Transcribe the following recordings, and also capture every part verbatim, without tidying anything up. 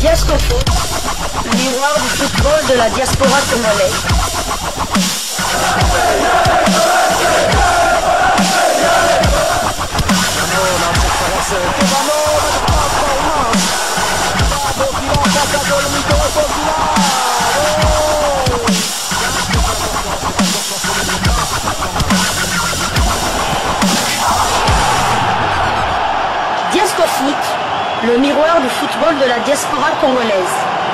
Diascofoot, le miroir du football de la diaspora congolaise. Diascofoot, le miroir du football de la diaspora congolaise.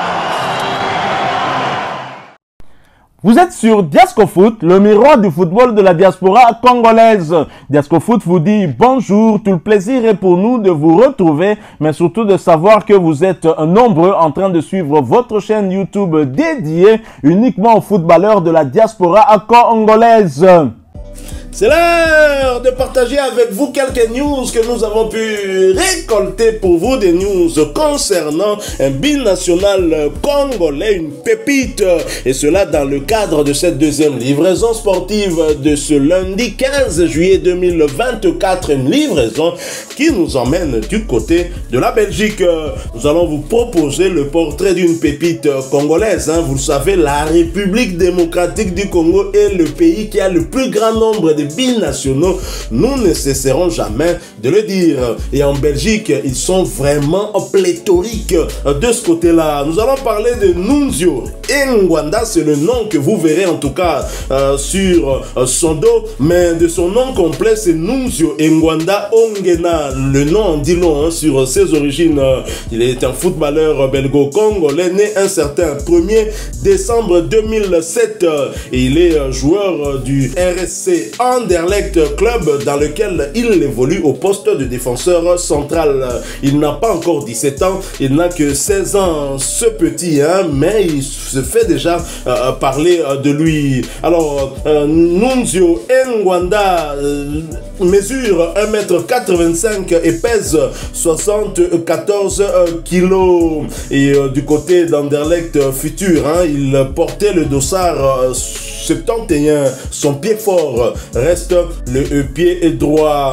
Vous êtes sur Diascofoot, le miroir du football de la diaspora congolaise. Diascofoot vous dit bonjour, tout le plaisir est pour nous de vous retrouver, mais surtout de savoir que vous êtes nombreux en train de suivre votre chaîne YouTube dédiée uniquement aux footballeurs de la diaspora congolaise. C'est l'heure de partager avec vous quelques news que nous avons pu récolter pour vous, des news concernant un binational congolais, une pépite, et cela dans le cadre de cette deuxième livraison sportive de ce lundi quinze juillet deux mille vingt-quatre, une livraison qui nous emmène du côté de la Belgique. Nous allons vous proposer le portrait d'une pépite congolaise, hein. Vous le savez, la République démocratique du Congo est le pays qui a le plus grand nombre de binationaux, nous ne cesserons jamais de le dire. Et en Belgique, ils sont vraiment pléthoriques de ce côté-là. Nous allons parler de Nunzio Ngwanda, c'est le nom que vous verrez en tout cas euh, sur euh, son dos, mais de son nom complet, c'est Nunzio Ngwanda Ongena. Le nom en dit long hein, sur ses origines. Il est un footballeur belgo-congolais, né un certain premier décembre deux mille sept, et il est joueur du R S C Anderlecht club dans lequel il évolue au poste de défenseur central. Il n'a pas encore dix-sept ans, il n'a que seize ans, ce petit, hein, mais il se fait déjà euh, parler de lui. Alors, euh, Nunzio Ngwanda euh, mesure un mètre quatre-vingt-cinq et pèse soixante-quatorze kilos. Et euh, du côté d'Anderlecht futur, hein, il portait le dossard euh, soixante et un. Son pied fort reste le pied droit.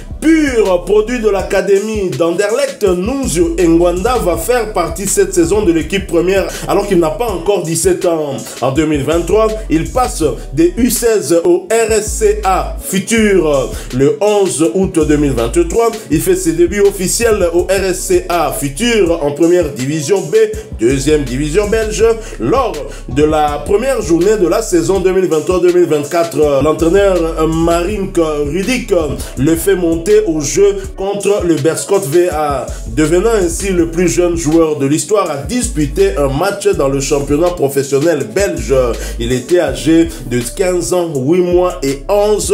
Pur produit de l'académie d'Anderlecht, Nunzio Ngwanda va faire partie cette saison de l'équipe première alors qu'il n'a pas encore dix-sept ans. En deux mille vingt-trois, il passe des U seize au R S C A Futur. Le onze août deux mille vingt-trois, il fait ses débuts officiels au R S C A Futur en première division B, deuxième division belge. Lors de la première journée de la saison deux mille vingt-trois deux mille vingt-quatre, l'entraîneur Marink Rudik le fait monter au jeu contre le Beerschot V A, devenant ainsi le plus jeune joueur de l'histoire à disputer un match dans le championnat professionnel belge. Il était âgé de quinze ans, huit mois et onze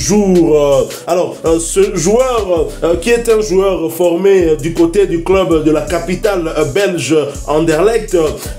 jours. Alors, ce joueur, qui est un joueur formé du côté du club de la capitale belge Anderlecht,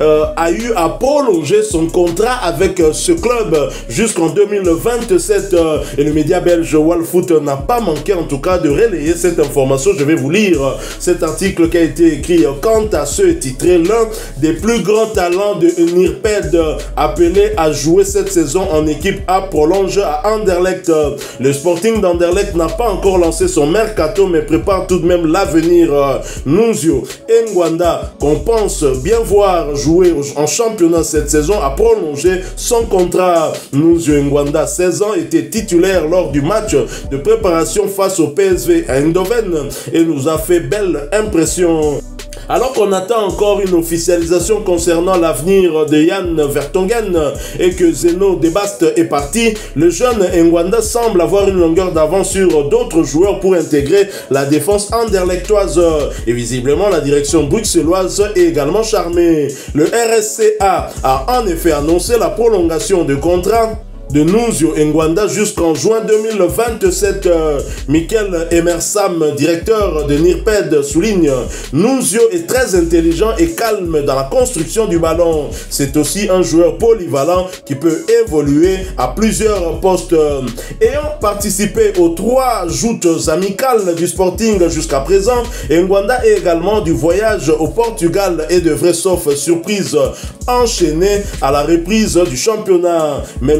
a eu à prolonger son contrat avec ce club jusqu'en deux mille vingt-sept, et le média belge Wallfoot n'a pas manqué en tout cas de relayer cette information. Je vais vous lire cet article qui a été écrit quant à ce titré: l'un des plus grands talents de Nirped appelé à jouer cette saison en équipe A prolonge à Anderlecht. Le Sporting d'Anderlecht n'a pas encore lancé son mercato mais prépare tout de même l'avenir. Nunzio Ngwanda, qu'on pense bien voir jouer en championnat cette saison, a prolongé son contrat. Nunzio Ngwanda, seize ans, était titulaire lors du match de préparation face au P S V Eindhoven et nous a fait belle impression. Alors qu'on attend encore une officialisation concernant l'avenir de Jan Vertonghen et que Zeno Debast est parti, le jeune Ngwanda semble avoir une longueur d'avance sur d'autres joueurs pour intégrer la défense anderlechtoise. Et visiblement, la direction bruxelloise est également charmée. Le R S C A a en effet annoncé la prolongation de contrat de Nunzio Ngwanda jusqu'en juin deux mille vingt-sept. Euh, Michael Emersam, directeur de Nirped, souligne: Nunzio est très intelligent et calme dans la construction du ballon. C'est aussi un joueur polyvalent qui peut évoluer à plusieurs postes. Ayant participé aux trois joutes amicales du Sporting jusqu'à présent, Ngwanda est également du voyage au Portugal et devrait, sauf surprise, enchaîner à la reprise du championnat. Même s'il n'a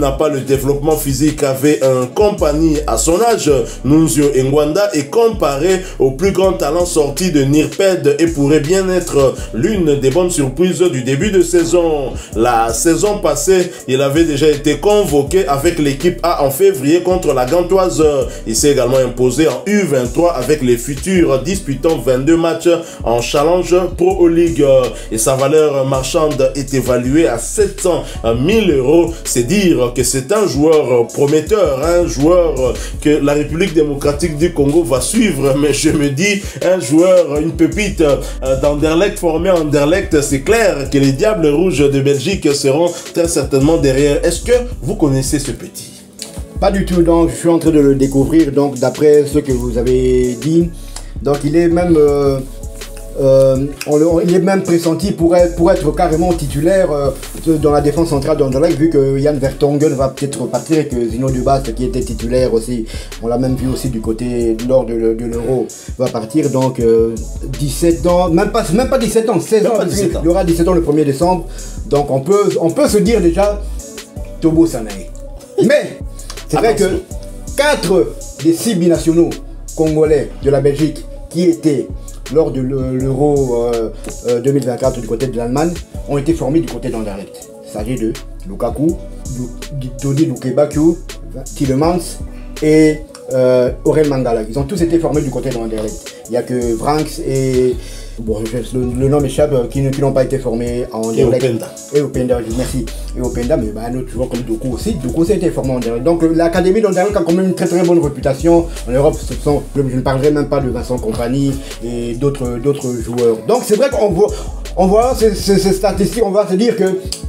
n'a pas le développement physique qu'avait un compagnie à son âge, Nunzio Ngwanda est comparé au plus grand talent sorti de Nirped et pourrait bien être l'une des bonnes surprises du début de saison. La saison passée, il avait déjà été convoqué avec l'équipe A en février contre la Gantoise. Il s'est également imposé en U vingt-trois avec les futurs, disputant vingt-deux matchs en Challenge Pro League et sa valeur marchande est évaluée à sept cent mille euros. C'est dire que c'est un joueur prometteur, un joueur que la République démocratique du Congo va suivre, mais je me dis, un joueur, une pépite d'Anderlecht, formé en Anderlecht, c'est clair que les Diables Rouges de Belgique seront très certainement derrière. Est-ce que vous connaissez ce petit? Pas du tout, donc je suis en train de le découvrir, donc d'après ce que vous avez dit, donc il est même... Euh, Euh, on le, il est même pressenti pour être, pour être carrément titulaire euh, dans la défense centrale d'Anderlecht, vu que Yann Vertonghen va peut-être partir et que Zino Dubas, qui était titulaire aussi, on l'a même vu aussi du côté lors de, de l'Euro, va partir. Donc euh, dix-sept ans, même pas, même pas dix-sept ans, seize ans, dix-sept ans. Il y aura dix-sept ans le premier décembre. Donc on peut, on peut se dire déjà Tobo Sanae. Mais c'est vrai que quatre des six binationaux congolais de la Belgique qui étaient lors de l'Euro euh, euh, deux mille vingt-quatre du côté de l'Allemagne, ont été formés du côté d'Anderlecht. Il s'agit de Lukaku, Dodi Lukebaku, Tielemans et euh, Aurel Mangala. Ils ont tous été formés du côté d'Anderlecht. Il n'y a que Vranks et... Bon, le, le nom m'échappe, qui, qui n'ont pas été formés en Anderlecht. Et Openda. Et Openda, merci. Et Openda, mais bah, un autre joueur comme Doku aussi. Doku aussi a été formé en Anderlecht. Donc l'académie d'Anderlecht a quand même une très très bonne réputation. En Europe, ce sont, je ne parlerai même pas de Vincent Kompany et d'autres joueurs. Donc c'est vrai qu'on voit, on voit ces, ces, ces statistiques, on va se dire que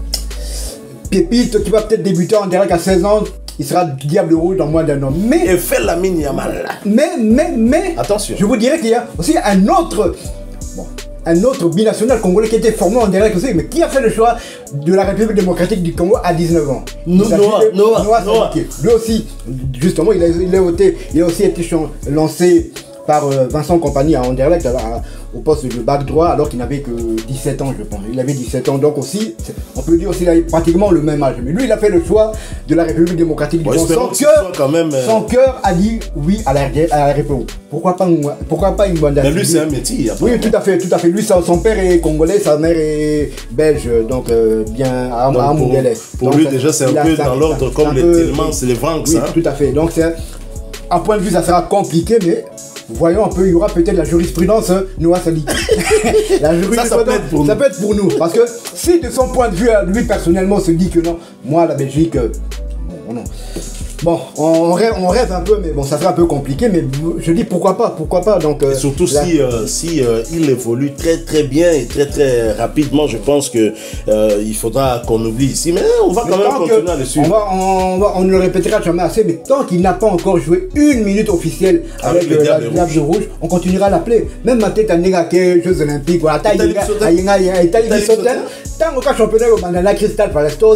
Pépite qui va peut-être débuter en Anderlecht à seize ans, il sera Diable Rouge dans moins d'un an. Mais... Et fait la mine Yamal. Mais, mais, mais... Attention. Je vous dirais qu'il y a aussi un autre... Bon, un autre binational congolais qui était formé en Anderlecht aussi, mais qui a fait le choix de la République démocratique du Congo à dix-neuf ans. No, Noah, Noah, Noah, Noah. Lui aussi, justement, il a, il a, été, il a aussi été lancé par euh, Vincent Kompany à Anderlecht à, au poste de back droit alors qu'il n'avait que dix-sept ans, je pense. Il avait dix-sept ans, donc aussi, on peut dire aussi qu'il a pratiquement le même âge. Mais lui, il a fait le choix de la République démocratique du Congo. Son cœur, quand même, euh... son cœur a dit oui à la, à la République. Pourquoi pas, pourquoi pas une bonne Mais lui, c'est un métier. Oui, tout à fait, tout à fait. Lui, son père est congolais, sa mère est belge, donc euh, bien à, donc, à Pour, pour donc, lui, déjà, c'est un peu dans l'ordre comme les Tielemans, c'est les Vranks. Oui, hein. tout à fait. Donc, c'est un point de vue, ça sera compliqué, mais voyons un peu, il y aura peut-être la jurisprudence hein, Noah Sali. La jurisprudence, ça, ça, peut être pour ça peut être pour nous. Parce que si de son point de vue, lui personnellement se dit que non, moi la Belgique, euh, bon, non. Bon, on rêve, on rêve un peu, mais bon, ça serait un peu compliqué, mais je dis pourquoi pas, pourquoi pas. Donc, euh, et surtout la... si, euh, si euh, il évolue très très bien et très très rapidement, je pense que euh, il faudra qu'on oublie ici, mais on va mais quand même continuer à le suivre. On, va, on, va, on ne le répétera jamais assez, mais tant qu'il n'a pas encore joué une minute officielle avec, avec euh, la Diable Rouge, rouge, on continuera à l'appeler. Même ma tête à négaquer Jeux Olympiques, voilà, tant que championnat au Mandala Crystal Palace, tant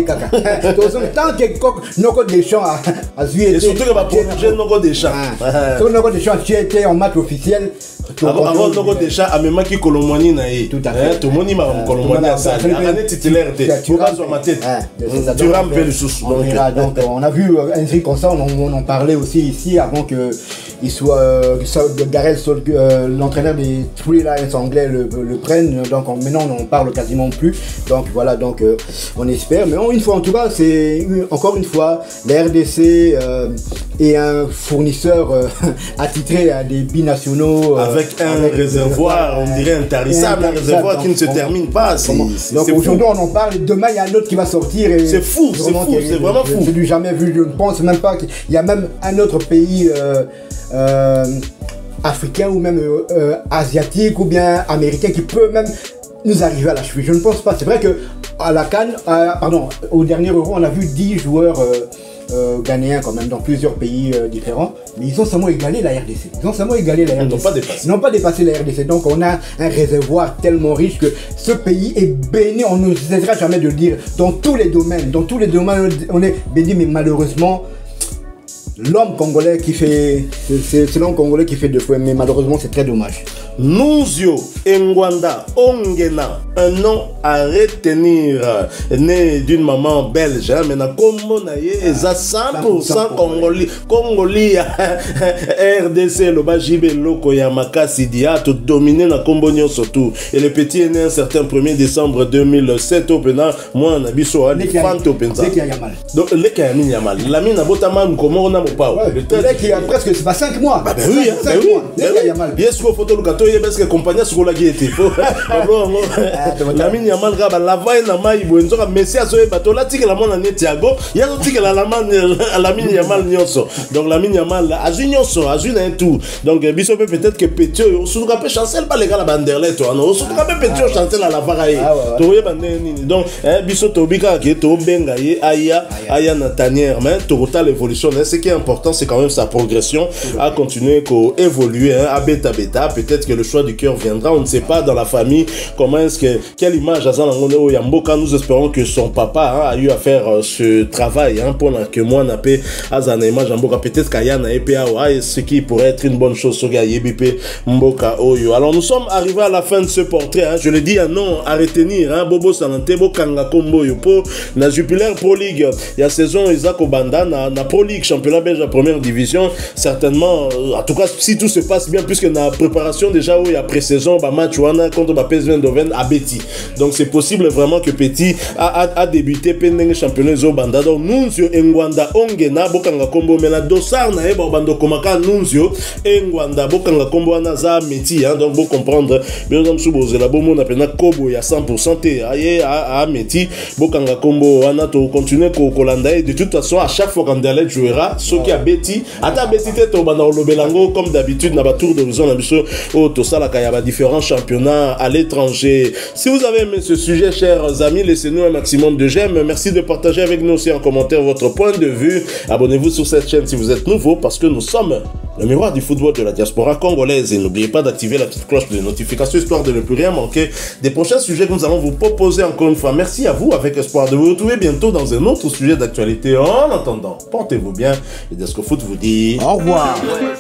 que nos codes des champs et surtout que ma projet Nogo Deschamps. Nogo Deschamps, tu étais en match officiel. Avant Nogo Deschamps, à même qui Colomani naïe. Tout à fait. Tout le monde m'a Colomani à ça. La année titulaire, tu vas sur ma tête. Tu rampes le sous. Donc on a vu Henry Constant, on en parlait aussi ici avant que il soit Gareth, l'entraîneur des Three Lions anglais le prenne. Donc maintenant on en parle quasiment plus. Donc voilà, donc on espère. Mais une fois en tout cas, c'est encore une fois la R D C euh, est un fournisseur euh, attitré à des binationaux. Euh, avec un avec réservoir, on dirait intarissable, un réservoir qui ne se termine pas. Donc aujourd'hui on en parle, demain il y a un autre qui va sortir. C'est fou, c'est fou, c'est vraiment fou. Je n'ai jamais vu, je ne pense même pas qu'il y a même un autre pays euh, euh, africain ou même euh, asiatique ou bien américain qui peut même nous arriver à la cheville. Je ne pense pas. C'est vrai que à la CAN, euh, pardon, au dernier Euro, on a vu dix joueurs euh, euh, ghanéens quand même dans plusieurs pays euh, différents, mais ils ont seulement égalé la R D C. Ils ont seulement égalé la R D C. Ils n'ont pas dépassé. Ils n'ont pas dépassé la R D C. Donc on a un réservoir tellement riche que ce pays est béni. On ne cessera jamais de le dire dans tous les domaines. Dans tous les domaines, on est béni, mais malheureusement, l'homme congolais qui fait, c'est l'homme congolais qui fait deux fois, mais malheureusement c'est très dommage. Nunzio Ngwanda Ongena, un nom à retenir, né d'une maman belge, hein, mais na kombo na ye eza cent pour cent congolais, congolais, R D C, le bajibe loko ya makasi dia, tout dominé na kombo nyonso tout. Et le petit est né un certain premier décembre deux mille sept au Pena, moi na biso ali fante au Penza. Donc le qui a mis Yamal, la mine a botama comment on a mon pao. Le qui a presque c'est pas cinq mois. Bah oui, bah oui. Yes ko photo lukato ye parce que compagnie sur la guette. La mine Yamal gaba la vaille na mai bonzo ka messi azo e bato la tike la mona ne Thiago, ya zo tike la la man la mine Yamal nyonso. Donc la mine Yamal azu nyonso, azu na tout. Donc biso peut-être que Petio surtout ka pe chancel pas les gars la banderle toi non, surtout ka pe Petio chancel la varaye. To ye bande nini. Donc biso to bika ke to benga ye aya aya na tanière mais total évolution. Ce qui est important c'est quand même sa progression à continuer à évoluer hein, à bêta bêta. Peut-être que le choix du cœur viendra, on ne sait pas dans la famille comment est-ce que quelle image Azanangono Yamboka. Nous espérons que son papa hein, a eu à faire euh, ce travail hein, pour que moi n'appelle Azana image Mboka. Peut-être qu'Ayana et P A ce qui pourrait être une bonne chose sur Gayebipe Mboka Oyo. Alors nous sommes arrivés à la fin de ce portrait hein. Je le dis un nom à retenir hein. Bobo Sanante Bokanga Kombo Yopo na Jupiler Pro League. Il y a saison Isaac Obanda na, na Pro League championnat belge à première division. Certainement euh, en tout cas si tout se passe bien puisque na préparation déjà où il y a pré-saison ba match wana contre ba P S V Eindhoven à Betty. Donc c'est possible vraiment que Petit a, a, a débuté pendant le championnat Zobanda. Donc Nunzio Ngwanda Ongena Bokanga Kombo mena dossar na eba bando komaka Nunzio Ngwanda Bokanga Kombo anaza meti hein. Donc vous comprendre bien comme suboze la bomo na pena Kobo ya cent pour cent te aye a, a meti Bokanga Kombo wana to continuer ko kolanda et de toute façon à chaque fois quand Dalet jouera ce qui a Betty ata Betty te to bana lobelango comme d'habitude na ba tour d'horizon na biso au to sala ka ya ba différents championnats à l'étranger. Si vous avez aimé ce sujet chers amis, laissez-nous un maximum de j'aime. Merci de partager avec nous aussi en commentaire votre point de vue. Abonnez-vous sur cette chaîne si vous êtes nouveau parce que nous sommes le miroir du football de la diaspora congolaise et n'oubliez pas d'activer la petite cloche de notification histoire de ne plus rien manquer des prochains sujets que nous allons vous proposer encore une fois. Merci à vous avec espoir de vous retrouver bientôt dans un autre sujet d'actualité. En attendant, portez-vous bien et Desco Foot vous dit au revoir.